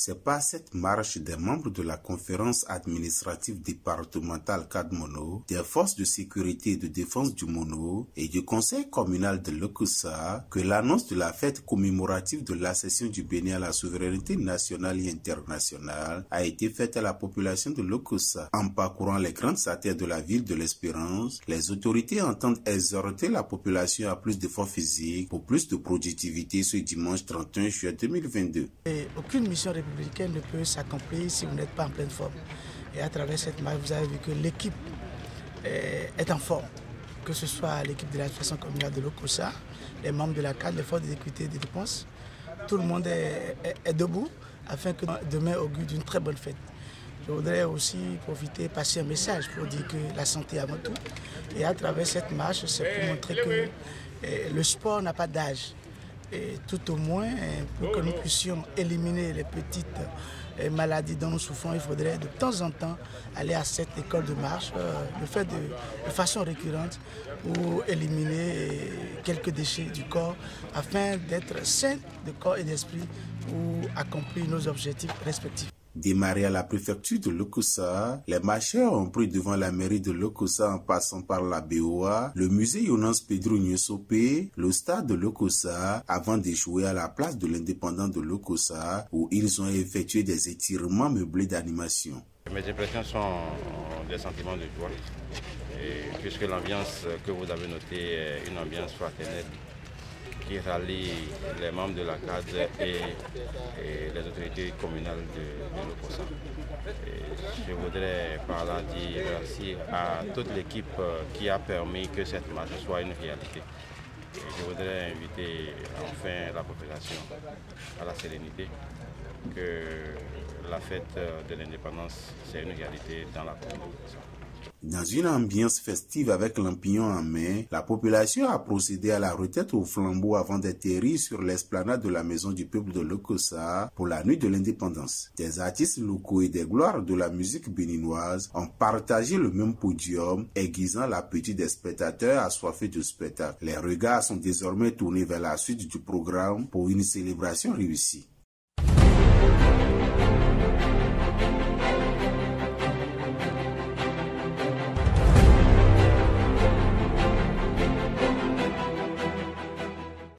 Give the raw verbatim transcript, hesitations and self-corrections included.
C'est par cette marche des membres de la conférence administrative départementale Cadmono, des forces de sécurité et de défense du Mono et du conseil communal de Lokossa que l'annonce de la fête commémorative de l'accession du Bénin à la souveraineté nationale et internationale a été faite à la population de Lokossa. En parcourant les grandes artères de la ville de l'Espérance, les autorités entendent exhorter la population à plus d'efforts physiques pour plus de productivité ce dimanche trente et un juillet deux mille vingt-deux. Et aucune mission républicaine ne peut s'accomplir si vous n'êtes pas en pleine forme. Et à travers cette marche, vous avez vu que l'équipe est en forme, que ce soit l'équipe de l'administration communale de Lokossa, les membres de la C A D, les forces d'équité et de dépenses. Tout le monde est, est, est debout afin que demain augure d'une très bonne fête. Je voudrais aussi profiter, passer un message pour dire que la santé avant tout. Et à travers cette marche, c'est pour montrer que eh, le sport n'a pas d'âge. Et tout au moins, pour que nous puissions éliminer les petites maladies dont nous souffrons, il faudrait de temps en temps aller à cette école de marche, euh, le faire de, de façon récurrente pour éliminer quelques déchets du corps afin d'être sain de corps et d'esprit pour accomplir nos objectifs respectifs. Démarré à la préfecture de Lokossa, les marcheurs ont pris devant la mairie de Lokossa en passant par la B O A, le musée Yonas Pedro Nyosopé, le stade de Lokossa, avant d'échouer à la place de l'indépendant de Lokossa, où ils ont effectué des étirements meublés d'animation. Mes impressions sont des sentiments de joie, et puisque l'ambiance que vous avez notée est une ambiance fraternelle qui rallie les membres de la C A D et, et les autorités communales de, de Lokossa. Je voudrais par là dire merci à toute l'équipe qui a permis que cette marche soit une réalité. Et je voudrais inviter enfin la population à la sérénité, que la fête de l'indépendance, c'est une réalité dans la commune de Lokossa. Dans une ambiance festive avec lampignon en main, la population a procédé à la retraite au flambeau avant d'atterrir sur l'esplanade de la maison du peuple de Lokossa pour la nuit de l'indépendance. Des artistes locaux et des gloires de la musique béninoise ont partagé le même podium, aiguisant l'appétit des spectateurs assoiffés de spectacle. Les regards sont désormais tournés vers la suite du programme pour une célébration réussie.